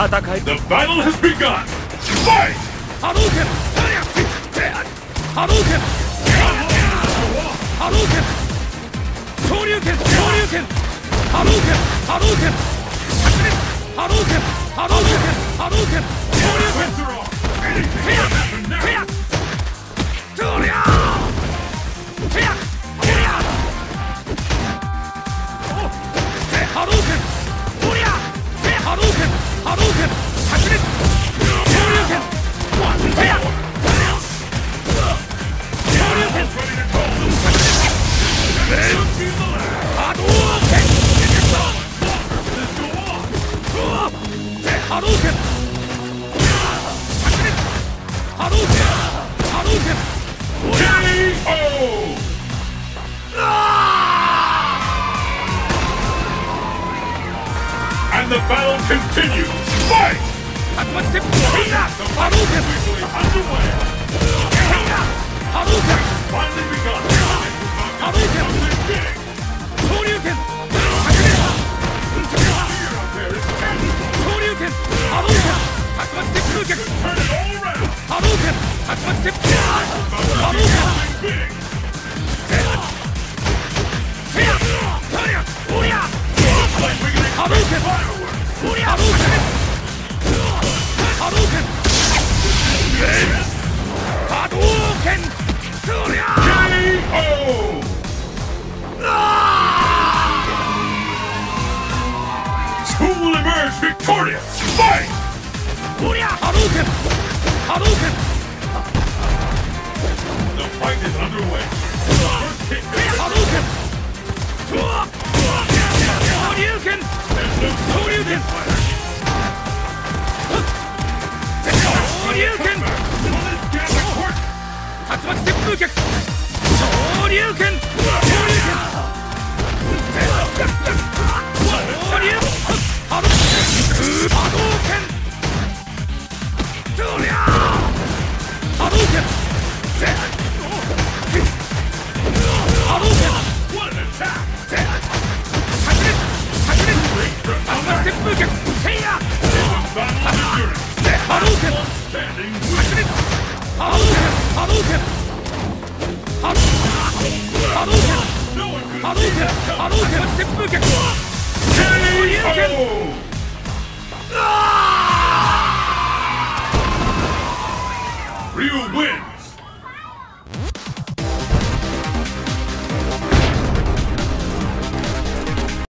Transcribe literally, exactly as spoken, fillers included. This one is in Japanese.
戦い The battle has begun! Fight! 波動拳波動拳波動拳昇竜拳昇竜拳波動拳波動拳波動拳波動拳波動拳昇竜拳フェアフェアトリャーフェアフェア波動拳トリャーフェア波動拳波動拳炸裂昇竜拳フェア昇竜拳波動拳波動拳炸裂波動拳波動拳ケーオー! And the battle continues! Fight! 竜巻旋風波動拳 Underway! 波動拳 Finally begun! 波動拳昇竜拳炸裂昇竜拳波動拳竜巻旋風脚 Turn it all around! 波動拳竜巻旋風波動拳 Big! フェアトリャオリャ波動拳オリャ波動拳波動拳波動拳トリャケーオー! Who will emerge victorious? Fight! オリャ波動拳波動拳 The fight is underway. First kick. 波動拳昇竜拳昇竜拳昇竜拳竜巻旋風脚昇竜拳昇竜拳昇竜波動波動拳トリャー波動拳波動拳 What an attack! 炸裂炸裂竜巻旋風脚せいや Battle of endurance. 波動拳 Standing 炸裂波動拳波動拳波動拳波動拳 no one could 波動拳波動拳旋風脚